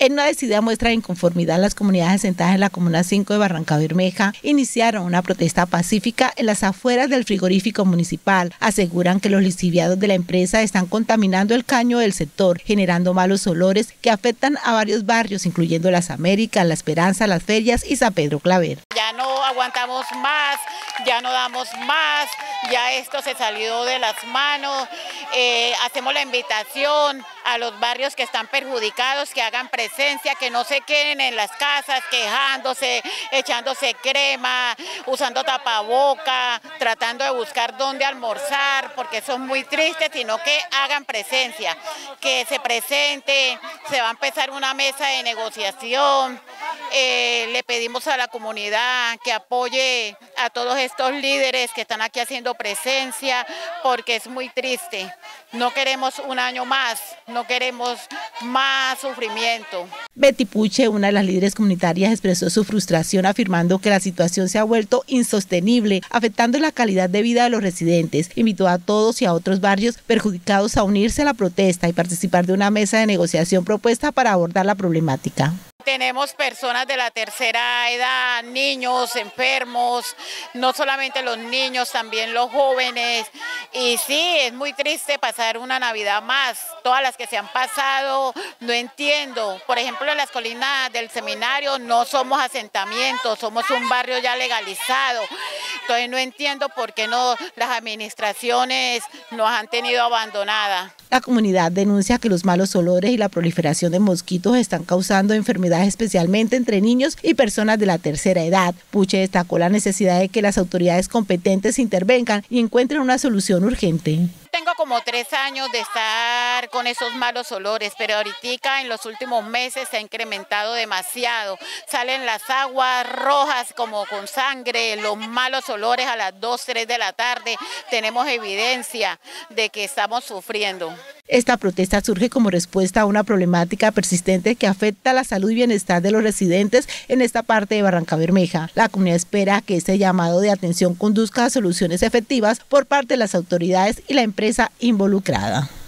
En una decidida muestra de inconformidad, las comunidades asentadas en la Comuna 5 de Barrancabermeja iniciaron una protesta pacífica en las afueras del frigorífico municipal. Aseguran que los lixiviados de la empresa están contaminando el caño del sector, generando malos olores que afectan a varios barrios, incluyendo Las Américas, La Esperanza, Las Ferias y San Pedro Claver. Ya no aguantamos más, ya no damos más, ya esto se salió de las manos. Hacemos la invitación a los barrios que están perjudicados, que hagan presencia, que no se queden en las casas quejándose, echándose crema, usando tapaboca, tratando de buscar dónde almorzar, porque son muy tristes, sino que hagan presencia, que se presente. Se va a empezar una mesa de negociación. Le pedimos a la comunidad que apoye a todos estos líderes que están aquí haciendo presencia, porque es muy triste. No queremos un año más, no queremos más sufrimiento. Betty Puche, una de las líderes comunitarias, expresó su frustración afirmando que la situación se ha vuelto insostenible, afectando la calidad de vida de los residentes. Invitó a todos y a otros barrios perjudicados a unirse a la protesta y participar de una mesa de negociación propuesta para abordar la problemática. Tenemos personas de la tercera edad, niños, enfermos, no solamente los niños, también los jóvenes. Y sí, es muy triste pasar una Navidad más. Todas las que se han pasado, no entiendo. Por ejemplo, en las colinas del seminario no somos asentamientos, somos un barrio ya legalizado. Entonces no entiendo por qué no las administraciones nos han tenido abandonada. La comunidad denuncia que los malos olores y la proliferación de mosquitos están causando enfermedades especialmente entre niños y personas de la tercera edad. Puche destacó la necesidad de que las autoridades competentes intervengan y encuentren una solución urgente. Tengo como 3 años de estar con esos malos olores, pero ahorita en los últimos meses se ha incrementado demasiado. Salen las aguas rojas como con sangre, los malos olores a las 2, 3 de la tarde. Tenemos evidencia de que estamos sufriendo. Esta protesta surge como respuesta a una problemática persistente que afecta la salud y bienestar de los residentes en esta parte de Barrancabermeja. La comunidad espera que este llamado de atención conduzca a soluciones efectivas por parte de las autoridades y la empresa involucrada.